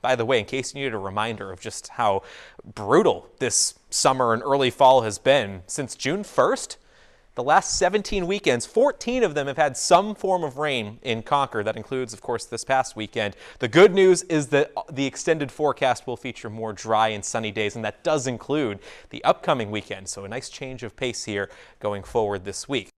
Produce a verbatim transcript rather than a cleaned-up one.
By the way, in case you needed a reminder of just how brutal this summer and early fall has been, since June first, the last seventeen weekends, fourteen of them have had some form of rain in Concord. That includes, of course, this past weekend. The good news is that the extended forecast will feature more dry and sunny days, and that does include the upcoming weekend. So a nice change of pace here going forward this week.